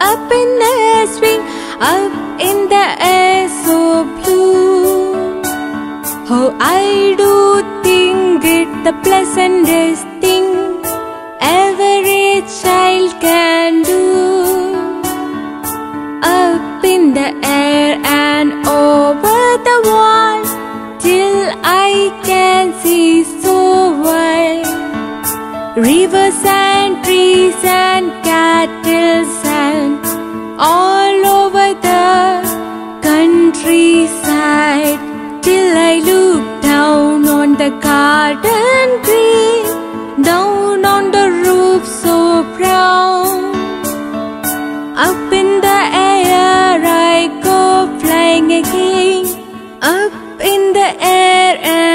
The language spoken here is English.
up in the air, swing up in the air, so blue. Oh, I do think it the pleasantest thing every child can do. Up in the air and over the wall, till I can see so well. Rivers and trees and cattle and all over the countryside, till I look down on the garden green, down on the roof so brown. Up in the air I go flying again, up in the air.